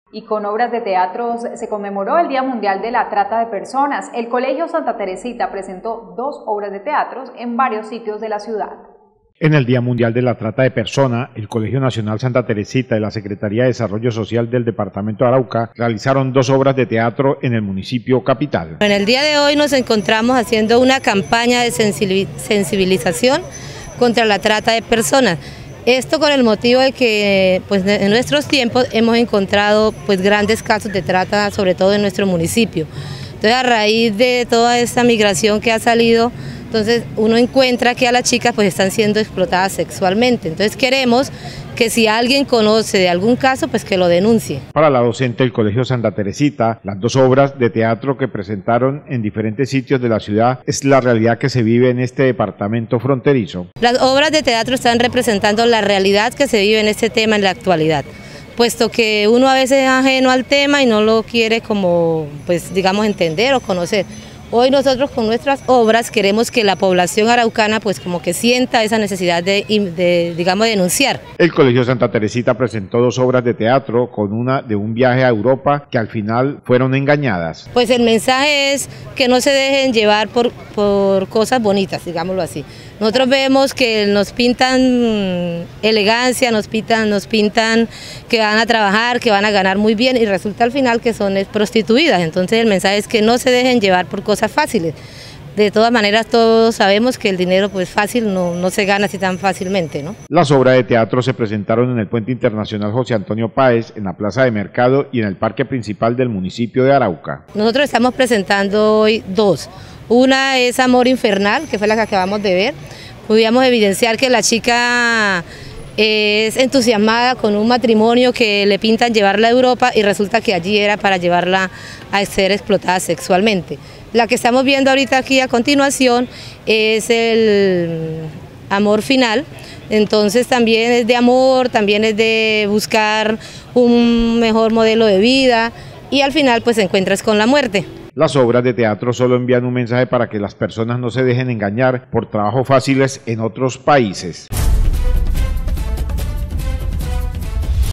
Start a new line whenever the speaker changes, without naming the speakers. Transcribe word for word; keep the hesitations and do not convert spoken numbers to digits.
Y con obras de teatro se conmemoró el Día Mundial de la Trata de Personas. El Colegio Santa Teresita presentó dos obras de teatro en varios sitios de la ciudad.
En el Día Mundial de la Trata de Personas, el Colegio Nacional Santa Teresita y la Secretaría de Desarrollo Social del Departamento de Arauca realizaron dos obras de teatro en el municipio capital.
En el día de hoy nos encontramos haciendo una campaña de sensibilización contra la trata de personas. Esto con el motivo de que pues, en nuestros tiempos hemos encontrado pues, grandes casos de trata, sobre todo en nuestro municipio. Entonces, a raíz de toda esta migración que ha salido, entonces uno encuentra que a las chicas pues, están siendo explotadas sexualmente. Entonces queremos que si alguien conoce de algún caso, pues que lo denuncie.
Para la docente del Colegio Santa Teresita, las dos obras de teatro que presentaron en diferentes sitios de la ciudad es la realidad que se vive en este departamento fronterizo.
Las obras de teatro están representando la realidad que se vive en este tema en la actualidad, puesto que uno a veces es ajeno al tema y no lo quiere como, pues digamos, entender o conocer. Hoy nosotros con nuestras obras queremos que la población araucana pues como que sienta esa necesidad de, de digamos, denunciar.
El Colegio Santa Teresita presentó dos obras de teatro con una de un viaje a Europa que al final fueron engañadas.
Pues el mensaje es que no se dejen llevar por, por cosas bonitas, digámoslo así. Nosotros vemos que nos pintan elegancia, nos pintan, nos pintan que van a trabajar, que van a ganar muy bien y resulta al final que son prostituidas. Entonces el mensaje es que no se dejen llevar por cosas fáciles. De todas maneras todos sabemos que el dinero pues fácil no, no se gana así tan fácilmente, ¿no?
Las obras de teatro se presentaron en el Puente Internacional José Antonio Páez, en la Plaza de Mercado y en el Parque Principal del municipio de Arauca.
Nosotros estamos presentando hoy dos. Una es Amor Infernal, que fue la que acabamos de ver. Podíamos evidenciar que la chica es entusiasmada con un matrimonio que le pintan llevarla a Europa y resulta que allí era para llevarla a ser explotada sexualmente. La que estamos viendo ahorita aquí a continuación es el Amor Final, entonces también es de amor, también es de buscar un mejor modelo de vida y al final pues te encuentras con la muerte.
Las obras de teatro solo envían un mensaje para que las personas no se dejen engañar por trabajos fáciles en otros países.